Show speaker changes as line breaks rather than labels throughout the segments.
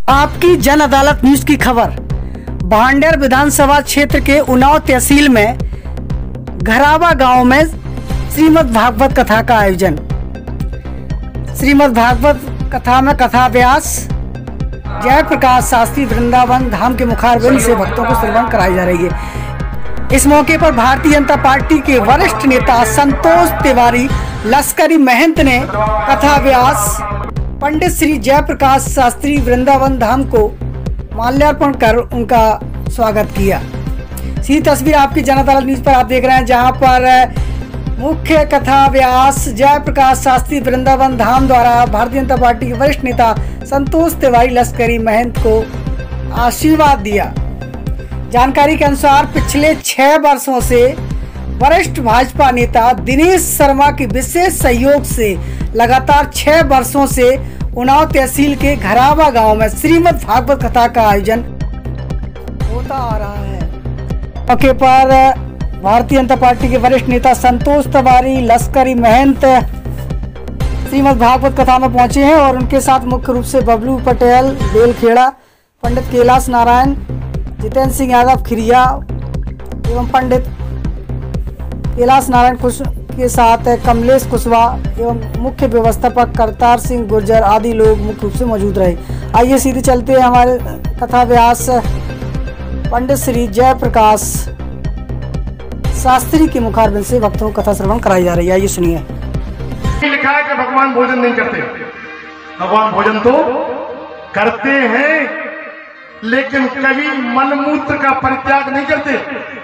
आपकी जन अदालत न्यूज की खबर। भांडेर विधानसभा क्षेत्र के उन्नाव तहसील में घरावा गांव में श्रीमद् भागवत कथा का आयोजन। श्रीमद् भागवत कथा में कथा व्यास जय प्रकाश शास्त्री वृंदावन धाम के मुखारबिंद से भक्तों को श्रवण कराई जा रही है। इस मौके पर भारतीय जनता पार्टी के वरिष्ठ नेता संतोष तिवारी लश्करी महंत ने कथा व्यास पंडित श्री जय प्रकाश शास्त्री वृंदावन धाम को माल्यार्पण कर उनका स्वागत किया। सीधी तस्वीर आपकी जन अदालत न्यूज पर आप देख रहे हैं, जहां पर मुख्य कथा व्यास जय प्रकाश शास्त्री वृंदावन धाम द्वारा भारतीय जनता पार्टी के वरिष्ठ नेता संतोष तिवारी लश्करी महंत को आशीर्वाद दिया। जानकारी के अनुसार पिछले 6 वर्षों से वरिष्ठ भाजपा नेता दिनेश शर्मा के विशेष सहयोग से लगातार 6 वर्षों से उन्नाव तहसील के घरावा गांव में श्रीमद् भागवत कथा का आयोजन होता आ रहा है। मौके पर भारतीय जनता पार्टी के वरिष्ठ नेता संतोष तिवारी लश्करी महंत श्रीमद् भागवत कथा में पहुंचे हैं और उनके साथ मुख्य रूप से बबलू पटेल बेलखेड़ा, पंडित कैलाश नारायण, जितेंद्र सिंह यादव खिरिया एवं पंडित कैलाश नारायण के साथ कमलेश कुशवाहा एवं मुख्य व्यवस्थापक करतार सिंह गुर्जर आदि लोग मुख्य रूप से मौजूद रहे। आइए सीधे चलते हैं हमारे कथा व्यास पंडित श्री जय प्रकाश शास्त्री के मुखारबिंद से भक्तों को कथा श्रवण कराई जा रही है। आइए सुनिए।
लिखा है कि भगवान भोजन नहीं करते। भगवान भोजन तो करते हैं, लेकिन कभी मलमूत्र का परित्याग नहीं करते।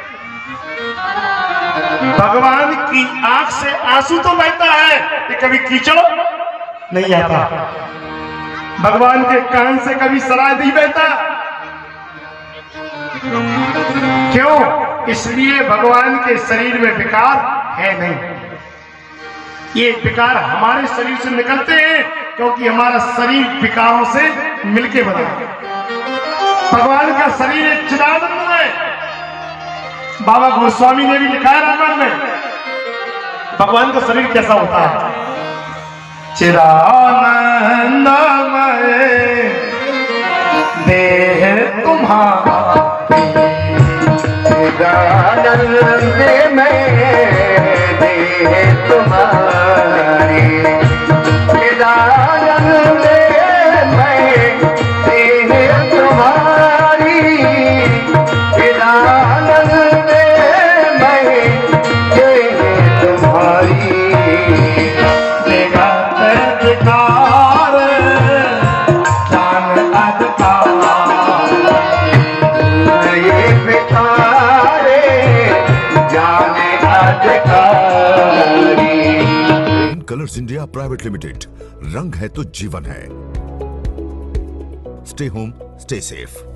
भगवान की आंख से आंसू तो बहता है, कि कभी कीचड़ नहीं आता। भगवान के कान से कभी सराय नहीं बहता। क्यों? इसलिए भगवान के शरीर में विकार है नहीं। ये विकार हमारे शरीर से निकलते हैं क्योंकि हमारा शरीर विकारों से मिलके बना है। भगवान का शरीर एक चिदानंद है। बाबा गोस्वामी ने भी लिखा है रामायण में भगवान का शरीर कैसा होता है। चिदानंदमय देह तुम्हारा, चिदानंदमय देह तुम्हारी, चिदानंदमय देह तुम्हारी,
कलर्स इंडिया प्राइवेट लिमिटेड, रंग है तो जीवन है। Stay home, stay safe.